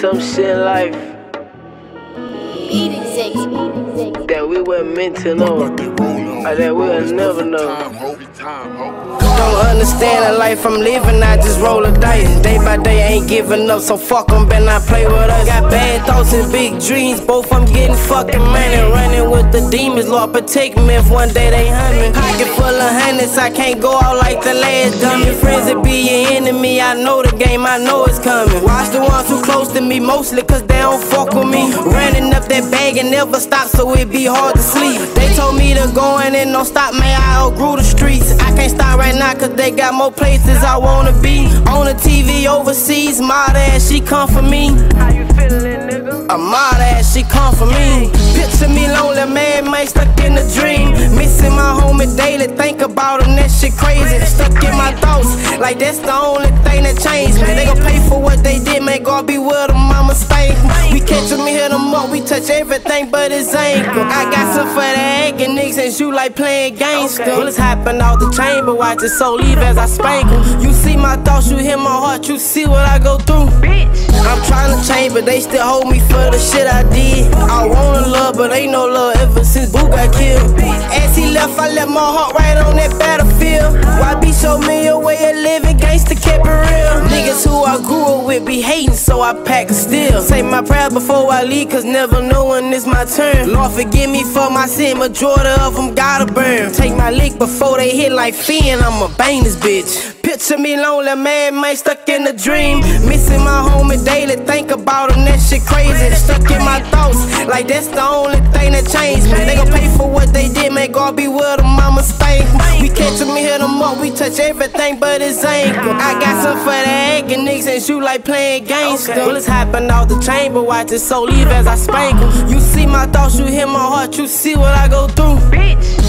some shit in life that we weren't meant to know, or that we'll never know. Don't understand the life I'm living, I just roll the dice. Day by day, I ain't giving up, so fuck them, better not play with us. Got bad thoughts and big dreams, both I'm getting fucking money. Running with the demons, Lord protect me if one day they hunt me. Pocket full of hundreds, I can't go out like the last dummy. Friends that be your enemy, I know the game, I know it's coming. Watch the ones who close to me, mostly cause they don't fuck with me. Running up that bag and never stop, so it be hard to sleep. They told me to go in and don't stop, man, I outgrew the streets. I can't stop right now cause they got more places I wanna be. On the TV overseas, my ass, she come for me. How you feeling, nigga? A mod ass, she come for me. Picture me lonely, man, stuck in a dream. Missing my homie daily, think about him, that shit crazy. Stuck in my thoughts, like that's the only thing that changed me. They gon' pay for what they did, man, God be with them, my mistake. We catch them, hit them up, we touch everything but his ankle. I got some for the egg and niggas and you like playing gangster. Bullets hopping out the chamber, watch it so leave as I spank em. You see my thoughts, you hear my heart, you see what I go through. I'm trying to change, but they still hold me for the shit I did. I wanna love, but ain't no love ever since Boo got killed. As he left, I left my heart right on that battlefield. Why be so me a way of living, gangsta kept it real. Niggas who I grew up with be hating, so I pack a steel. Say my prayers before I leave, cause never know when it's my turn. Lord forgive me for my sin, majority of them gotta burn. Take my lick before they hit like Finn, I'ma bang this bitch. Picture me lonely, man, stuck in a dream. Missing my homie daily, think about him, that shit crazy. Stuck in my thoughts, like that's the only thing that changed me. They gon' pay for what they did, man, God be with them, my mistake. We catch them, hit them up, we touch everything but his ankle. I got some for the egg and niggas and you like playing gangster. Bullets hopping out the chamber, watch it so leave as I spank em. You see my thoughts, you hear my heart, you see what I go through.